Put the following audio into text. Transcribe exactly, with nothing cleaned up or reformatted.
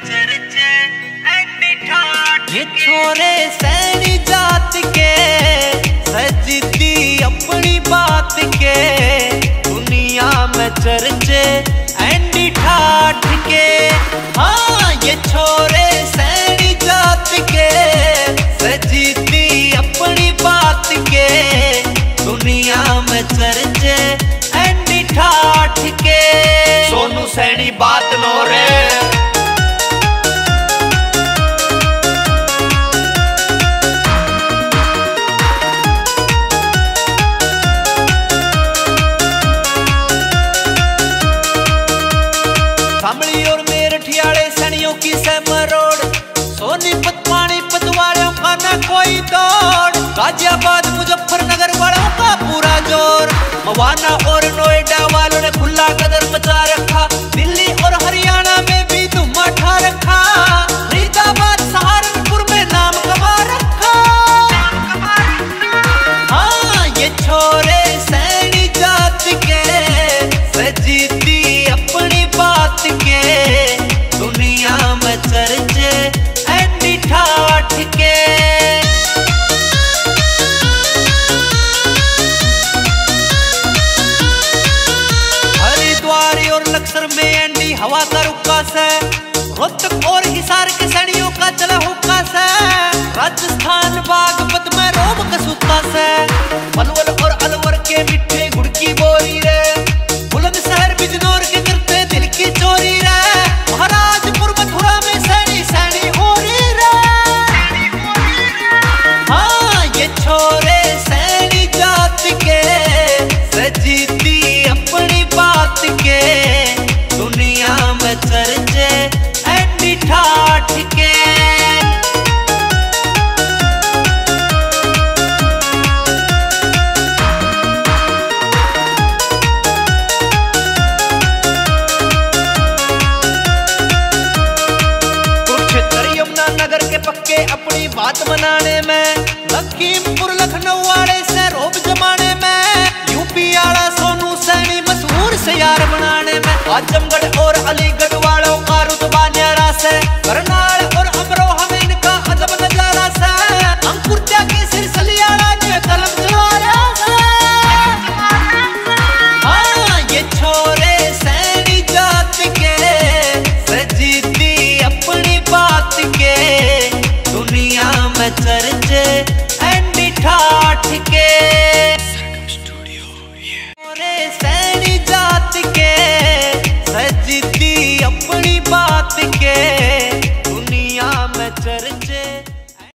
ये छोरे सैनी जात के सजती अपनी बात के दुनिया में चर्चे एंडी ठाठ के। हाँ ये छोरे सैनी जात के सजती अपनी बात के दुनिया में चर्चे एंडी ठाठ के। सोनू सैनी बात नो रे शामली और मेरठियाड़े सैनियों की सहमरोड सोनीपत पानीपत वालों का न कोई तोड़। गाजियाबाद मुजफ्फरनगर वालों का पूरा जोर। मवाना और नोएडा वालों ने खुला कदर मचा रखा। दिल्ली और हरियाणा में भी धूम उठा रखा। फरीदाबाद सहारनपुर में नाम कमा रखा। हाँ ये छोरे सैनी जात के सजीती अपनी बात के दुनिया में चर्चे एंडी ठाठ के। हरिद्वार और लक्सर में एंडी हवा का रुक्का से। रोहतक और हिसार के सैनियों का चला हुक्का से। राजस्थान बागपत में रोब कसूता से। पलवल और अलवर के मिठे गुड़ की बोरी रे। बुलंदशहर बिजनौर के करते दिल की चोरी रे। महाराजपुर मथुरा में सैनी सैनी हो रही रे। हाँ ये छोरे सैनी जात के सजीती अपनी बात के दुनिया में चर्चे एंडी ठाठ के। नगर के पक्के अपनी बात बनाने में। लखीमपुर लखनऊ वाले से रोब जमाने में। यूपी आला सोनू सैनी मशहूर से यार बनाने में। आजमगढ़ और अलीगढ़ वालों का रुतबा न्यारा से। करनाल और अमरोहा में इनका अदब नजारा से। अंकुर त्यागी सिरसलियाड़ा ने कलम चलाया से। हाँ ये छोरे सैनी जात के सजीती अपनी बात के दुनिया में चर्चे एंडी ठाठ के। छोरे सैनी जात के सजती अपनी